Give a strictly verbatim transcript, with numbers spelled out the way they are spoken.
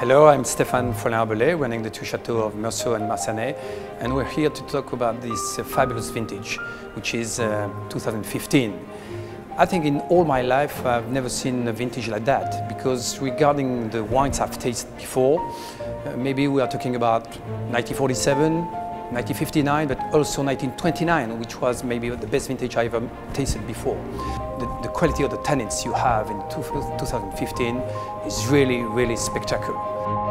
Hello, I'm Stefan running the two chateaux of Meursault and Marsanais, and we're here to talk about this uh, fabulous vintage, which is uh, two thousand fifteen. I think in all my life I've never seen a vintage like that, because regarding the wines I've tasted before, uh, maybe we are talking about nineteen forty-seven, nineteen fifty-nine, but also nineteen twenty-nine, which was maybe the best vintage I ever tasted before. The, the quality of the tannins you have in two thousand fifteen is really, really spectacular.